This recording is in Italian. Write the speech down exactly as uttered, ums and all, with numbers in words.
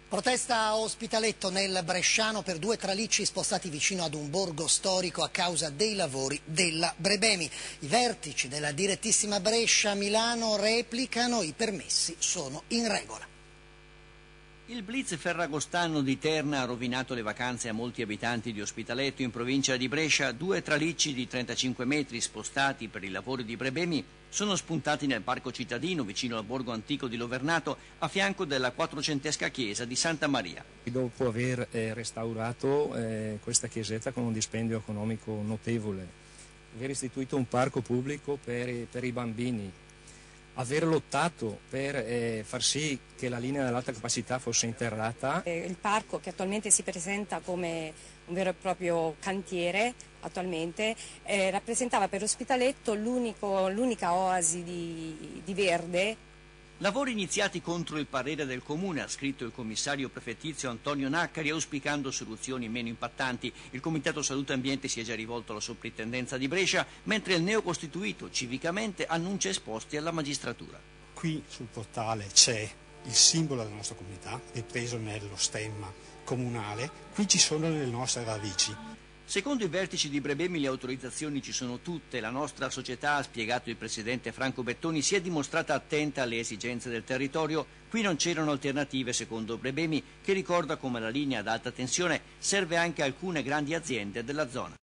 Protesta a Ospitaletto nel Bresciano per due tralicci spostati vicino ad un borgo storico a causa dei lavori della Brebemi. I vertici della direttissima Brescia Milano replicano: i permessi sono in regola. Il blitz ferragostano di Terna ha rovinato le vacanze a molti abitanti di Ospitaletto in provincia di Brescia. Due tralicci di trentacinque metri spostati per i lavori di Brebemi sono spuntati nel parco cittadino vicino al borgo antico di Lovernato, a fianco della quattrocentesca chiesa di Santa Maria. Dopo aver eh, restaurato eh, questa chiesetta con un dispendio economico notevole, aver istituito un parco pubblico per, per i bambini, aver lottato per eh, far sì che la linea dell'alta capacità fosse interrata. Il parco, che attualmente si presenta come un vero e proprio cantiere, attualmente eh, rappresentava per Ospitaletto l'unica oasi di, di verde. Lavori iniziati contro il parere del Comune, ha scritto il commissario prefettizio Antonio Naccari, auspicando soluzioni meno impattanti. Il Comitato Salute e Ambiente si è già rivolto alla Soprintendenza di Brescia, mentre il neocostituito Civicamente annuncia esposti alla magistratura. Qui sul portale c'è il simbolo della nostra comunità, ripreso nello stemma comunale. Qui ci sono le nostre radici. Secondo i vertici di Brebemi le autorizzazioni ci sono tutte. La nostra società, ha spiegato il presidente Franco Bettoni, si è dimostrata attenta alle esigenze del territorio. Qui non c'erano alternative, secondo Brebemi, che ricorda come la linea ad alta tensione serve anche a alcune grandi aziende della zona.